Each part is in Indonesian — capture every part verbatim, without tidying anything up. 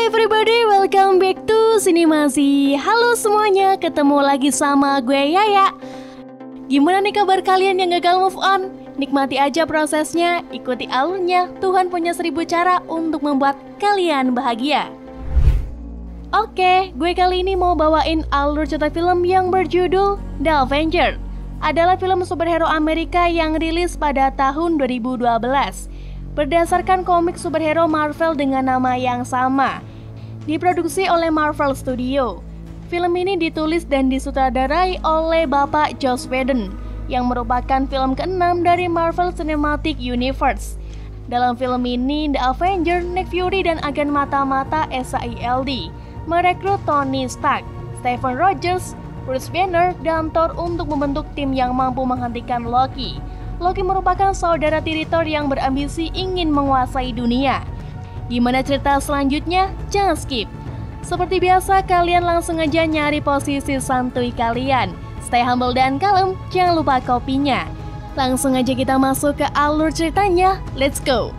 everybody, welcome back to Sinemasi. Halo semuanya, ketemu lagi sama gue Yaya. Gimana nih kabar kalian yang gagal move on? Nikmati aja prosesnya, ikuti alurnya. Tuhan punya seribu cara untuk membuat kalian bahagia. Oke, gue kali ini mau bawain alur cerita film yang berjudul The Avengers. Adalah film superhero Amerika yang rilis pada tahun dua ribu dua belas. Berdasarkan komik superhero Marvel dengan nama yang sama. Diproduksi oleh Marvel Studio. Film ini ditulis dan disutradarai oleh Bapak Joss Whedon, yang merupakan film keenam dari Marvel Cinematic Universe. Dalam film ini, The Avengers, Nick Fury dan agen mata-mata S H I E L D merekrut Tony Stark, Stephen Rogers, Bruce Banner, dan Thor untuk membentuk tim yang mampu menghentikan Loki. Loki merupakan saudara tiri Thor yang berambisi ingin menguasai dunia. Gimana cerita selanjutnya? Jangan skip. Seperti biasa, kalian langsung aja nyari posisi santuy kalian. Stay humble dan kalem, jangan lupa kopinya. Langsung aja kita masuk ke alur ceritanya. Let's go!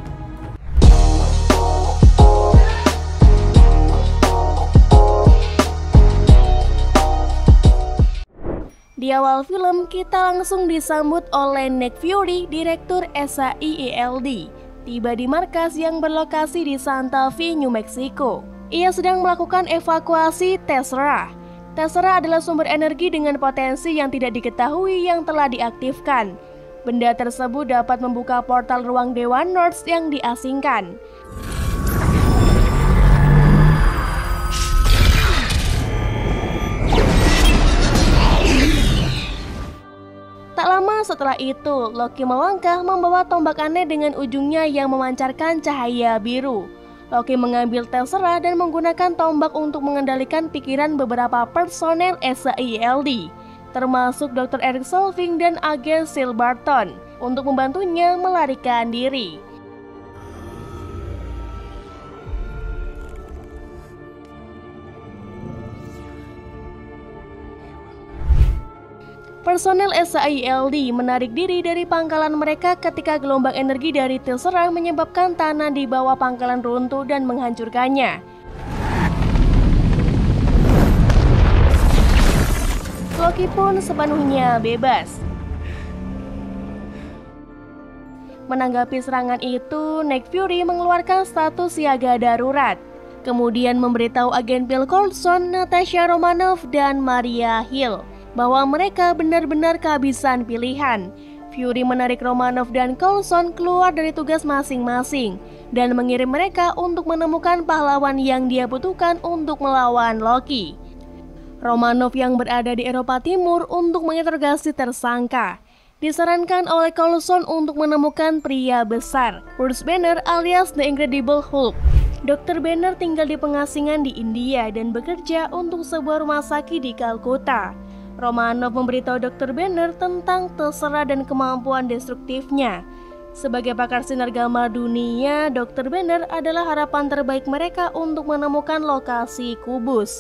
Di awal film, kita langsung disambut oleh Nick Fury, direktur S H I E L D. Tiba di markas yang berlokasi di Santa Fe, New Mexico. Ia sedang melakukan evakuasi Tesseract. Tesseract adalah sumber energi dengan potensi yang tidak diketahui yang telah diaktifkan. Benda tersebut dapat membuka portal ruang Dewa North yang diasingkan. Tak lama setelah itu, Loki melangkah membawa tombak aneh dengan ujungnya yang memancarkan cahaya biru. Loki mengambil Tesseract dan menggunakan tombak untuk mengendalikan pikiran beberapa personel S H I E L D, termasuk dokter Eric Solving dan agen Sil Barton, untuk membantunya melarikan diri. Personel S H I E L D menarik diri dari pangkalan mereka ketika gelombang energi dari Tesseract menyebabkan tanah di bawah pangkalan runtuh dan menghancurkannya. Loki pun sepenuhnya bebas. Menanggapi serangan itu, Nick Fury mengeluarkan status siaga darurat. Kemudian memberitahu agen Bill Coulson, Natasha Romanoff, dan Maria Hill bahwa mereka benar-benar kehabisan pilihan. Fury menarik Romanoff dan Coulson keluar dari tugas masing-masing dan mengirim mereka untuk menemukan pahlawan yang dia butuhkan untuk melawan Loki. Romanoff yang berada di Eropa Timur untuk menginterogasi tersangka. Disarankan oleh Coulson untuk menemukan pria besar, Bruce Banner alias The Incredible Hulk. dokter Banner tinggal di pengasingan di India dan bekerja untuk sebuah rumah sakit di Calcutta. Romanoff memberitahu dokter Banner tentang Tesseract dan kemampuan destruktifnya. Sebagai pakar sinar gamma dunia, dokter Banner adalah harapan terbaik mereka untuk menemukan lokasi kubus.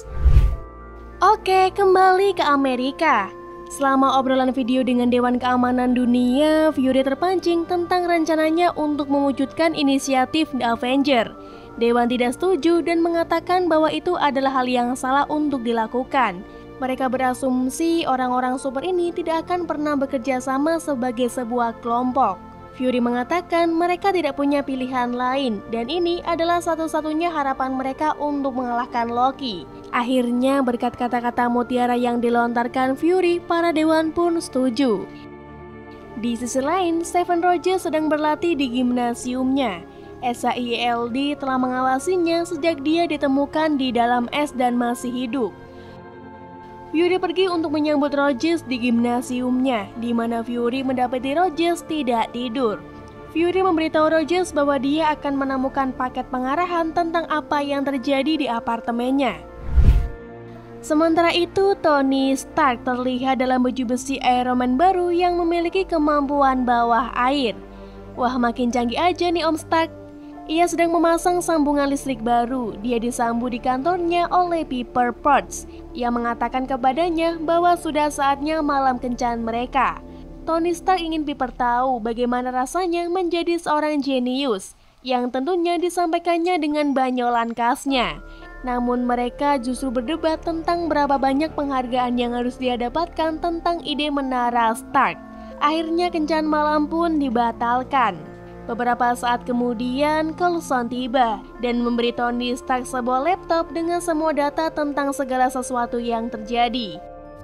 Oke, kembali ke Amerika. Selama obrolan video dengan Dewan Keamanan Dunia, Fury terpancing tentang rencananya untuk mewujudkan inisiatif The Avengers. Dewan tidak setuju dan mengatakan bahwa itu adalah hal yang salah untuk dilakukan. Mereka berasumsi orang-orang super ini tidak akan pernah bekerja sama sebagai sebuah kelompok. Fury mengatakan mereka tidak punya pilihan lain dan ini adalah satu-satunya harapan mereka untuk mengalahkan Loki. Akhirnya berkat kata-kata mutiara yang dilontarkan Fury, para dewan pun setuju. Di sisi lain, Stephen Rogers sedang berlatih di gimnasiumnya. S H I E L D telah mengawasinya sejak dia ditemukan di dalam es dan masih hidup. Fury pergi untuk menyambut Rogers di gimnasiumnya, di mana Fury mendapati Rogers tidak tidur. Fury memberitahu Rogers bahwa dia akan menemukan paket pengarahan tentang apa yang terjadi di apartemennya. Sementara itu, Tony Stark terlihat dalam baju besi Iron Man baru yang memiliki kemampuan bawah air. Wah, makin canggih aja nih Om Stark. Ia sedang memasang sambungan listrik baru. Dia disambut di kantornya oleh Pepper Potts. Ia mengatakan kepadanya bahwa sudah saatnya malam kencan mereka. Tony Stark ingin Pepper tahu bagaimana rasanya menjadi seorang jenius yang tentunya disampaikannya dengan banyolan khasnya. Namun mereka justru berdebat tentang berapa banyak penghargaan yang harus dia dapatkan tentang ide menara Stark. Akhirnya kencan malam pun dibatalkan. Beberapa saat kemudian, Coulson tiba dan memberi Tony Stark sebuah laptop dengan semua data tentang segala sesuatu yang terjadi.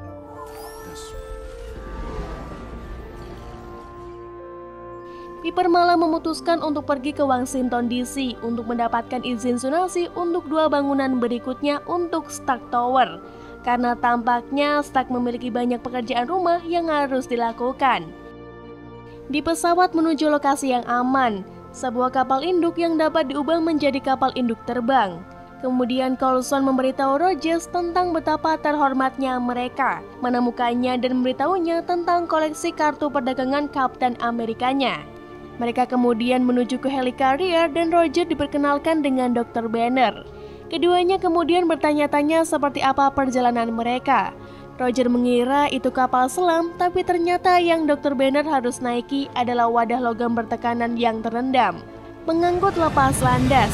Pieper malah memutuskan untuk pergi ke Washington D C untuk mendapatkan izin zonasi untuk dua bangunan berikutnya untuk Stark Tower. Karena tampaknya Stark memiliki banyak pekerjaan rumah yang harus dilakukan. Di pesawat menuju lokasi yang aman, sebuah kapal induk yang dapat diubah menjadi kapal induk terbang. Kemudian Coulson memberitahu Rogers tentang betapa terhormatnya mereka menemukannya dan memberitahunya tentang koleksi kartu perdagangan Kapten Amerikanya. Mereka kemudian menuju ke helicarrier dan Roger diperkenalkan dengan dokter Banner. Keduanya kemudian bertanya-tanya seperti apa perjalanan mereka. Roger mengira itu kapal selam, tapi ternyata yang dokter Banner harus naiki adalah wadah logam bertekanan yang terendam, mengangkut lepas landas.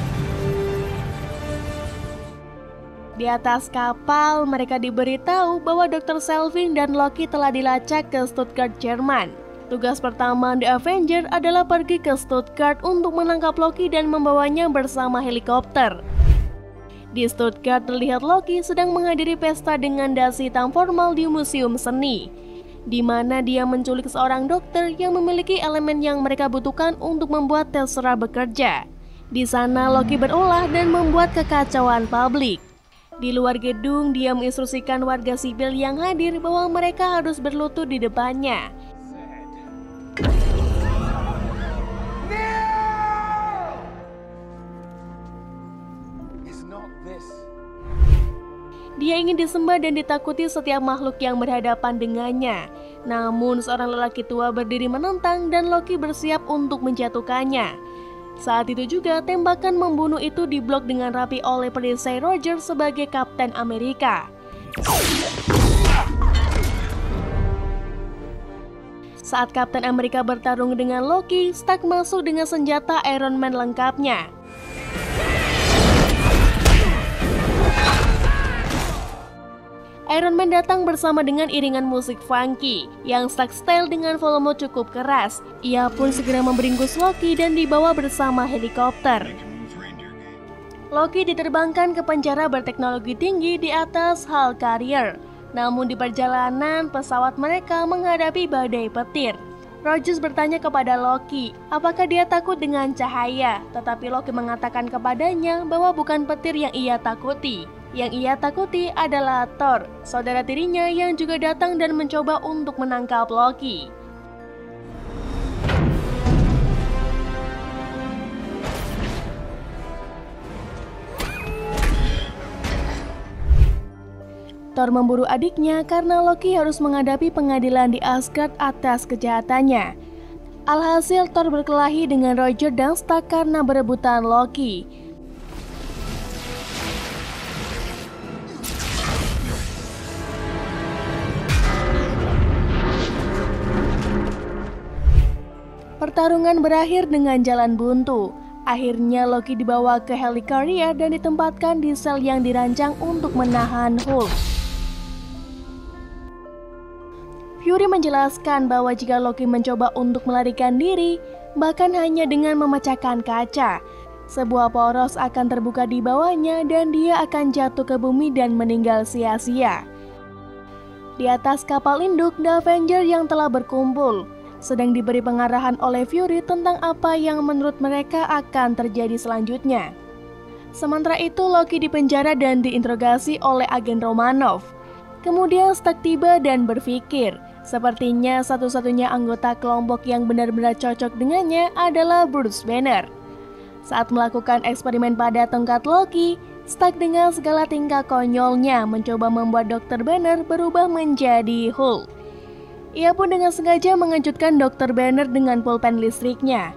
Di atas kapal, mereka diberitahu bahwa dokter Selvin dan Loki telah dilacak ke Stuttgart, Jerman. Tugas pertama The Avenger adalah pergi ke Stuttgart untuk menangkap Loki dan membawanya bersama helikopter. Di Stuttgart terlihat Loki sedang menghadiri pesta dengan dasi hitam formal di museum seni, di mana dia menculik seorang dokter yang memiliki elemen yang mereka butuhkan untuk membuat Tessera bekerja. Di sana Loki berulah dan membuat kekacauan publik. Di luar gedung, dia menginstruksikan warga sipil yang hadir bahwa mereka harus berlutut di depannya. Dia ingin disembah dan ditakuti setiap makhluk yang berhadapan dengannya. Namun seorang lelaki tua berdiri menentang dan Loki bersiap untuk menjatuhkannya. Saat itu juga tembakan membunuh itu diblok dengan rapi oleh perisai Roger sebagai Kapten Amerika. Saat Kapten Amerika bertarung dengan Loki, Stark masuk dengan senjata Iron Man lengkapnya. Iron Man datang bersama dengan iringan musik funky yang Stark style dengan volume cukup keras. Ia pun segera memberingkus Loki dan dibawa bersama helikopter. Loki diterbangkan ke penjara berteknologi tinggi di atas hull carrier. Namun di perjalanan, pesawat mereka menghadapi badai petir. Rogers bertanya kepada Loki, apakah dia takut dengan cahaya? Tetapi Loki mengatakan kepadanya bahwa bukan petir yang ia takuti. Yang ia takuti adalah Thor, saudara tirinya yang juga datang dan mencoba untuk menangkap Loki. Thor memburu adiknya karena Loki harus menghadapi pengadilan di Asgard atas kejahatannya. Alhasil Thor berkelahi dengan Roger dan Stark karena berebutan Loki. Pertarungan berakhir dengan jalan buntu. Akhirnya Loki dibawa ke helicarrier dan ditempatkan di sel yang dirancang untuk menahan Hulk. Fury menjelaskan bahwa jika Loki mencoba untuk melarikan diri, bahkan hanya dengan memecahkan kaca, sebuah poros akan terbuka di bawahnya dan dia akan jatuh ke bumi dan meninggal sia-sia. Di atas kapal induk, The Avenger yang telah berkumpul sedang diberi pengarahan oleh Fury tentang apa yang menurut mereka akan terjadi selanjutnya. Sementara itu Loki dipenjara dan diinterogasi oleh agen Romanov. Kemudian Stark tiba dan berpikir, sepertinya satu-satunya anggota kelompok yang benar-benar cocok dengannya adalah Bruce Banner. Saat melakukan eksperimen pada tongkat Loki, Stark dengan segala tingkah konyolnya mencoba membuat dokter Banner berubah menjadi Hulk. Ia pun dengan sengaja mengejutkan dokter Banner dengan pulpen listriknya.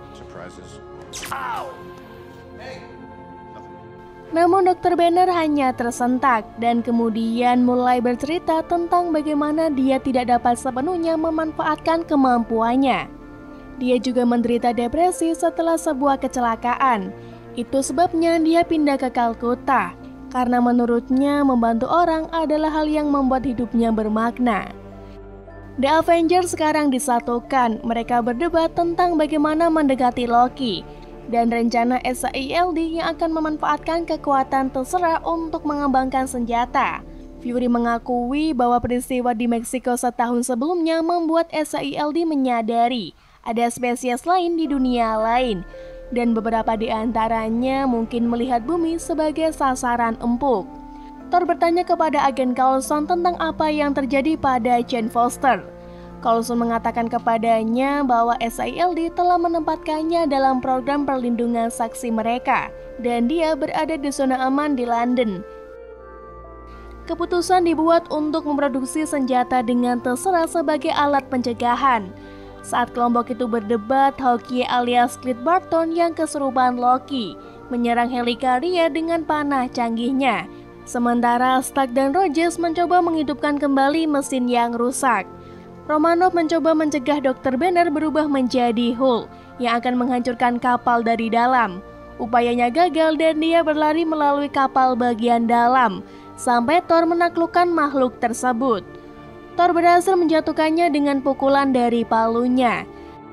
Namun dokter Banner hanya tersentak dan kemudian mulai bercerita tentang bagaimana dia tidak dapat sepenuhnya memanfaatkan kemampuannya. Dia juga menderita depresi setelah sebuah kecelakaan. Itu sebabnya dia pindah ke Kalkuta, karena menurutnya membantu orang adalah hal yang membuat hidupnya bermakna. The Avengers sekarang disatukan, mereka berdebat tentang bagaimana mendekati Loki, dan rencana S A I L D yang akan memanfaatkan kekuatan terserah untuk mengembangkan senjata. Fury mengakui bahwa peristiwa di Meksiko setahun sebelumnya membuat S A I L D menyadari ada spesies lain di dunia lain, dan beberapa di antaranya mungkin melihat bumi sebagai sasaran empuk. Thor bertanya kepada agen Coulson tentang apa yang terjadi pada Jane Foster. Coulson mengatakan kepadanya bahwa S A I L D telah menempatkannya dalam program perlindungan saksi mereka, dan dia berada di zona aman di London. Keputusan dibuat untuk memproduksi senjata dengan terserah sebagai alat pencegahan. Saat kelompok itu berdebat, Hawkeye alias Clint Barton yang kesurupan Loki menyerang Helicarrier dengan panah canggihnya. Sementara Stark dan Rogers mencoba menghidupkan kembali mesin yang rusak. Romanoff mencoba mencegah dokter Banner berubah menjadi Hulk yang akan menghancurkan kapal dari dalam. Upayanya gagal dan dia berlari melalui kapal bagian dalam sampai Thor menaklukkan makhluk tersebut. Thor berhasil menjatuhkannya dengan pukulan dari palunya.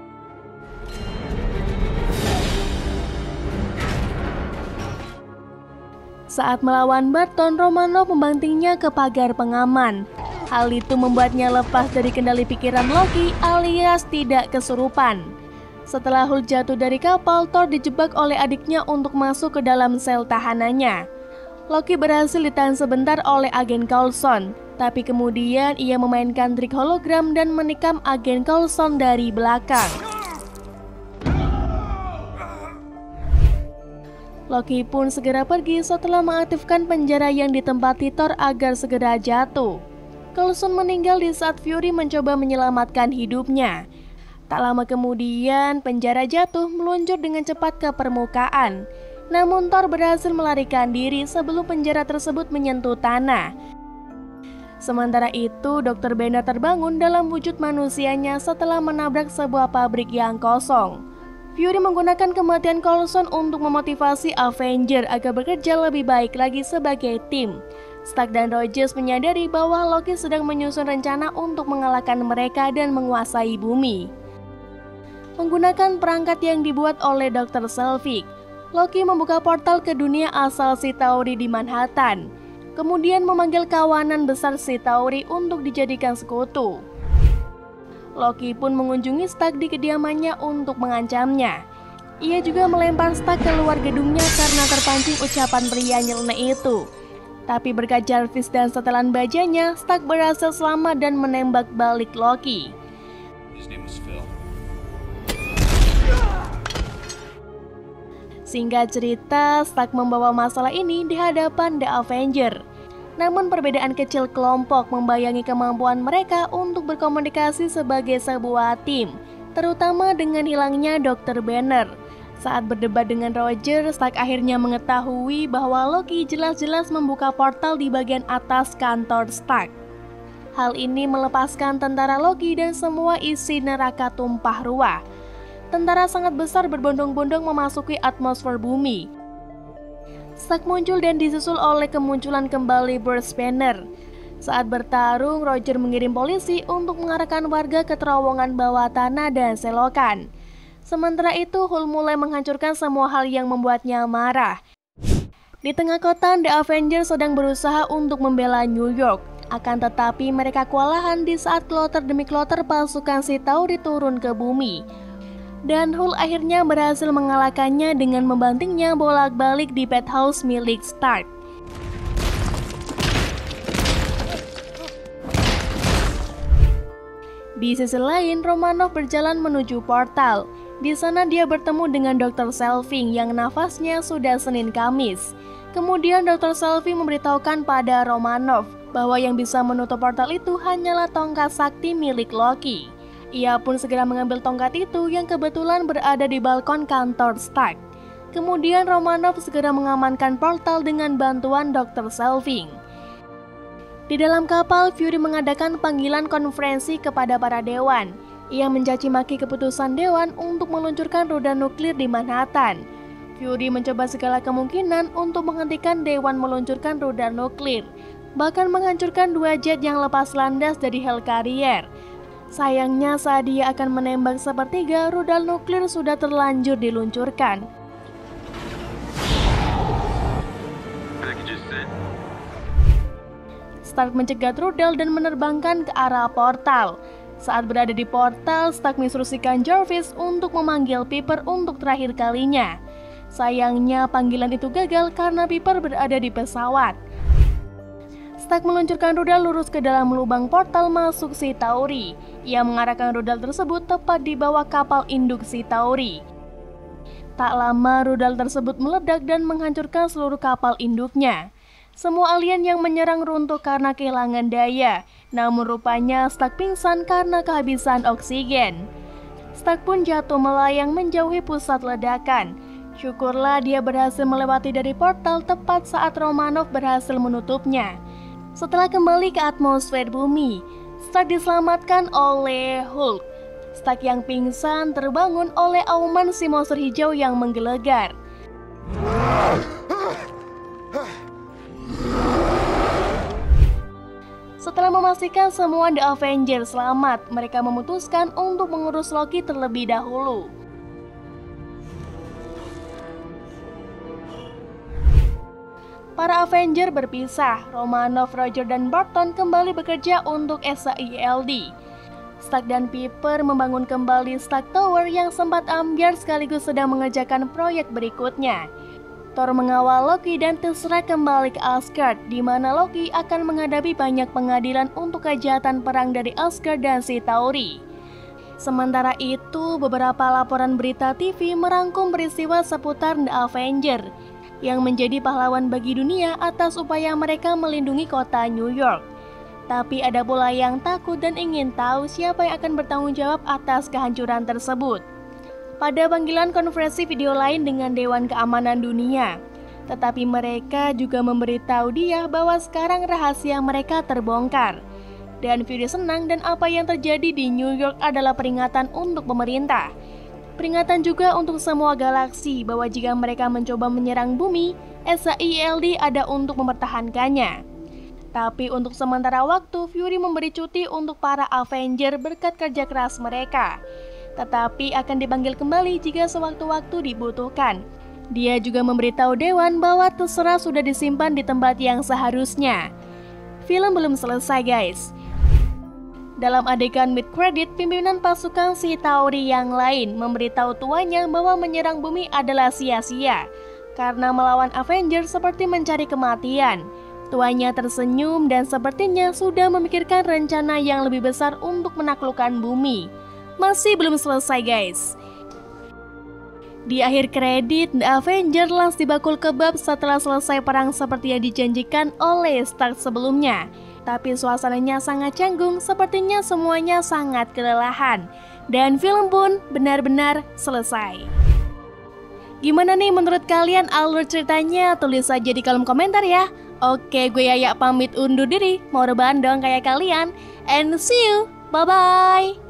Saat melawan Barton, Romanoff membantingnya ke pagar pengaman. Hal itu membuatnya lepas dari kendali pikiran Loki alias tidak kesurupan. Setelah Hulk jatuh dari kapal, Thor dijebak oleh adiknya untuk masuk ke dalam sel tahanannya. Loki berhasil ditahan sebentar oleh agen Coulson, tapi kemudian ia memainkan trik hologram dan menikam agen Coulson dari belakang. Loki pun segera pergi setelah mengaktifkan penjara yang ditempati Thor agar segera jatuh. Coulson meninggal di saat Fury mencoba menyelamatkan hidupnya. Tak lama kemudian, penjara jatuh meluncur dengan cepat ke permukaan. Namun Thor berhasil melarikan diri sebelum penjara tersebut menyentuh tanah. Sementara itu, dokter Banner terbangun dalam wujud manusianya setelah menabrak sebuah pabrik yang kosong. Fury menggunakan kematian Coulson untuk memotivasi Avenger agar bekerja lebih baik lagi sebagai tim. Stark dan Rogers menyadari bahwa Loki sedang menyusun rencana untuk mengalahkan mereka dan menguasai bumi. Menggunakan perangkat yang dibuat oleh dokter Selvig, Loki membuka portal ke dunia asal Chitauri di Manhattan. Kemudian memanggil kawanan besar Chitauri untuk dijadikan sekutu. Loki pun mengunjungi Stark di kediamannya untuk mengancamnya. Ia juga melempar Stark keluar gedungnya karena terpancing ucapan pria nyeleneh itu. Tapi berkat Jarvis dan setelan bajanya, Stark berhasil selamat dan menembak balik Loki. Singkat cerita, Stark membawa masalah ini di hadapan The Avenger. Namun perbedaan kecil kelompok membayangi kemampuan mereka untuk berkomunikasi sebagai sebuah tim, terutama dengan hilangnya dokter Banner. Saat berdebat dengan Roger, Stark akhirnya mengetahui bahwa Loki jelas-jelas membuka portal di bagian atas kantor Stark. Hal ini melepaskan tentara Loki dan semua isi neraka tumpah ruah. Tentara sangat besar berbondong-bondong memasuki atmosfer bumi. Stark muncul dan disusul oleh kemunculan kembali Bruce Banner. Saat bertarung, Roger mengirim polisi untuk mengarahkan warga ke terowongan bawah tanah dan selokan. Sementara itu, Hulk mulai menghancurkan semua hal yang membuatnya marah. Di tengah kota, The Avengers sedang berusaha untuk membela New York. Akan tetapi mereka kewalahan di saat kloter demi kloter pasukan Chitauri turun ke bumi. Dan Hulk akhirnya berhasil mengalahkannya dengan membantingnya bolak-balik di penthouse milik Stark. Di sisi lain, Romanoff berjalan menuju portal. Di sana dia bertemu dengan dokter Selvig yang nafasnya sudah Senin Kamis. Kemudian dokter Selvig memberitahukan pada Romanoff bahwa yang bisa menutup portal itu hanyalah tongkat sakti milik Loki. Ia pun segera mengambil tongkat itu yang kebetulan berada di balkon kantor Stark. Kemudian Romanoff segera mengamankan portal dengan bantuan dokter Selvig. Di dalam kapal, Fury mengadakan panggilan konferensi kepada para dewan. Ia mencaci maki keputusan Dewan untuk meluncurkan rudal nuklir di Manhattan. Fury mencoba segala kemungkinan untuk menghentikan Dewan meluncurkan rudal nuklir, bahkan menghancurkan dua jet yang lepas landas dari Hellcarrier. Sayangnya saat dia akan menembak sepertiga, rudal nuklir sudah terlanjur diluncurkan. Stark mencegat rudal dan menerbangkan ke arah portal. Saat berada di portal, Stark menginstruksikan Jarvis untuk memanggil Pepper untuk terakhir kalinya. Sayangnya panggilan itu gagal karena Pepper berada di pesawat. Stark meluncurkan rudal lurus ke dalam lubang portal masuk Chitauri. Ia mengarahkan rudal tersebut tepat di bawah kapal induk Chitauri. Tak lama rudal tersebut meledak dan menghancurkan seluruh kapal induknya. Semua alien yang menyerang runtuh karena kehilangan daya. Namun rupanya Stark pingsan karena kehabisan oksigen. Stark pun jatuh melayang menjauhi pusat ledakan. Syukurlah dia berhasil melewati dari portal tepat saat Romanov berhasil menutupnya. Setelah kembali ke atmosfer bumi, Stark diselamatkan oleh Hulk. Stark yang pingsan terbangun oleh auman si monster hijau yang menggelegar. Setelah memastikan semua The Avengers selamat, mereka memutuskan untuk mengurus Loki terlebih dahulu. Para Avenger berpisah, Romanov, Roger, dan Barton kembali bekerja untuk S H I E L D. Stark dan Pepper membangun kembali Stark Tower yang sempat ambyar sekaligus sedang mengerjakan proyek berikutnya. Thor mengawal Loki dan terserah kembali ke Asgard, di mana Loki akan menghadapi banyak pengadilan untuk kejahatan perang dari Asgard dan Chitauri. Sementara itu, beberapa laporan berita T V merangkum peristiwa seputar The Avenger yang menjadi pahlawan bagi dunia atas upaya mereka melindungi kota New York. Tapi ada pula yang takut dan ingin tahu siapa yang akan bertanggung jawab atas kehancuran tersebut. Pada panggilan konferensi video lain dengan Dewan Keamanan Dunia, tetapi mereka juga memberitahu dia bahwa sekarang rahasia mereka terbongkar. Dan Fury senang dan apa yang terjadi di New York adalah peringatan untuk pemerintah. Peringatan juga untuk semua galaksi bahwa jika mereka mencoba menyerang bumi, S H I E L D ada untuk mempertahankannya. Tapi untuk sementara waktu, Fury memberi cuti untuk para Avenger berkat kerja keras mereka. Tetapi akan dipanggil kembali jika sewaktu-waktu dibutuhkan. Dia juga memberitahu Dewan bahwa terserah sudah disimpan di tempat yang seharusnya. Film belum selesai guys. Dalam adegan mid-credit, pimpinan pasukan Chitauri yang lain memberitahu tuannya bahwa menyerang bumi adalah sia-sia karena melawan Avengers seperti mencari kematian. Tuannya tersenyum dan sepertinya sudah memikirkan rencana yang lebih besar untuk menaklukkan bumi. Masih belum selesai guys. Di akhir kredit, The Avenger langsung dibakul kebab setelah selesai perang seperti yang dijanjikan oleh Stark sebelumnya. Tapi suasananya sangat canggung, sepertinya semuanya sangat kelelahan. Dan film pun benar-benar selesai. Gimana nih menurut kalian alur ceritanya? Tulis aja di kolom komentar ya. Oke, gue Yaya pamit undur diri, mau rebahan dong kayak kalian. And see you, bye-bye.